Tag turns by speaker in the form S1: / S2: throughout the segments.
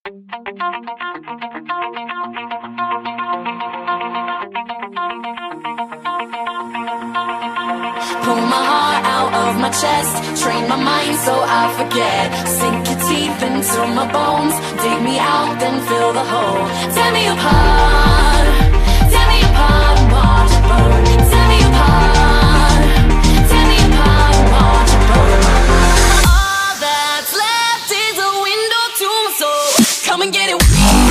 S1: Pull my heart out of my chest, train my mind so I forget. Sink your teeth into my bones, dig me out, then fill the hole. Tear me apart and watch it burn. Tear me apart and watch it burn. All that's left is a window to my soul. Come and get it.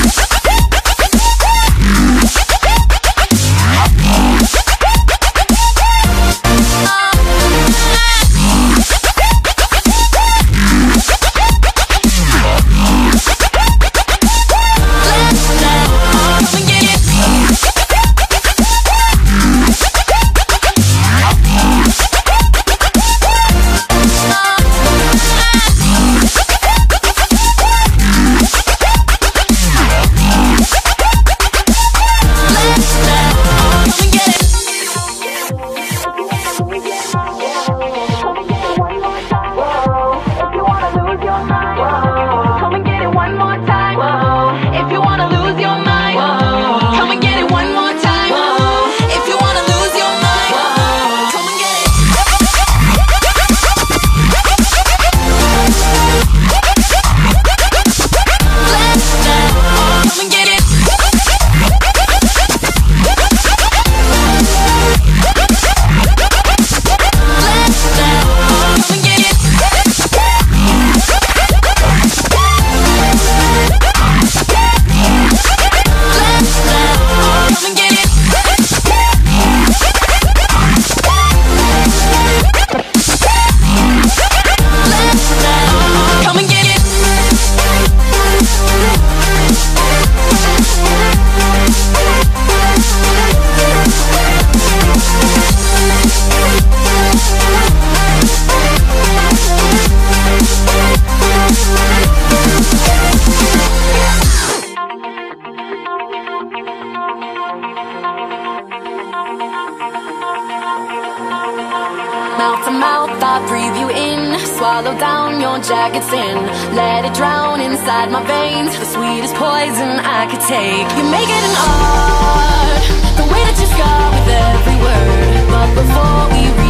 S1: Mouth to mouth, I breathe you in. Swallow down your jagged sin. Let it drown inside my veins. The sweetest poison I could take. You make it an art, the way that you scar with every word. But before we reach